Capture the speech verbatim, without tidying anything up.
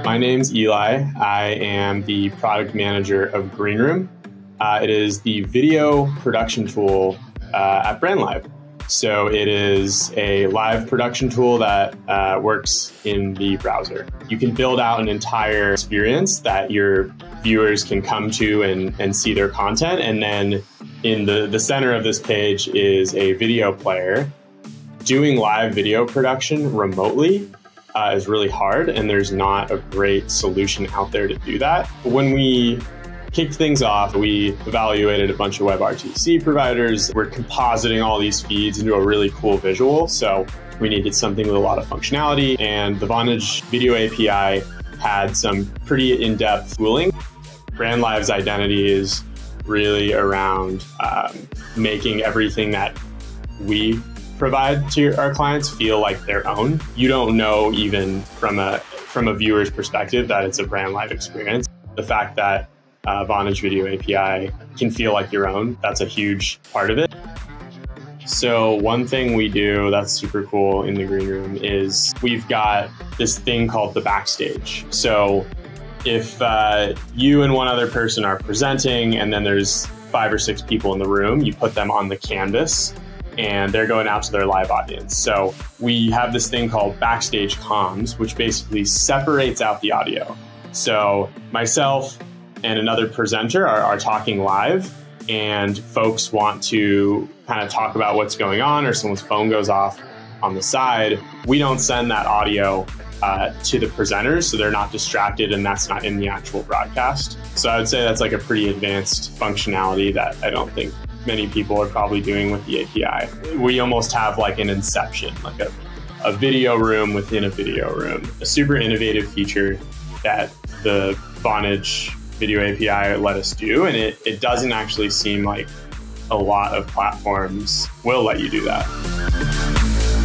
My name's Eli. I am the product manager of Greenroom. Uh, it is the video production tool uh, at Brandlive. So it is a live production tool that uh, works in the browser. You can build out an entire experience that your viewers can come to and, and see their content. And then in the, the center of this page is a video player. Doing live video production remotely uh, is really hard, and there's not a great solution out there to do that. When we kicked things off, we evaluated a bunch of WebRTC providers. We're compositing all these feeds into a really cool visual. So we needed something with a lot of functionality, and the Vonage video A P I had some pretty in-depth tooling. Brandlive's identity is really around um, making everything that we provide to our clients feel like their own. You don't know, even from a from a viewer's perspective, that it's a Brandlive experience. The fact that uh, Vonage Video A P I can feel like your own, that's a huge part of it. So one thing we do that's super cool in the Greenroom is we've got this thing called the backstage. So if uh, you and one other person are presenting and then there's five or six people in the room, you put them on the canvas and they're going out to their live audience. So we have this thing called backstage comms, which basically separates out the audio. So myself and another presenter are, are talking live, and folks want to kind of talk about what's going on, or someone's phone goes off on the side. We don't send that audio uh, to the presenters, so they're not distracted, and that's not in the actual broadcast. So I would say that's like a pretty advanced functionality that I don't think many people are probably doing with the A P I. We almost have like an inception, like a, a video room within a video room. A super innovative feature that the Vonage Video A P I let us do, and it, it doesn't actually seem like a lot of platforms will let you do that.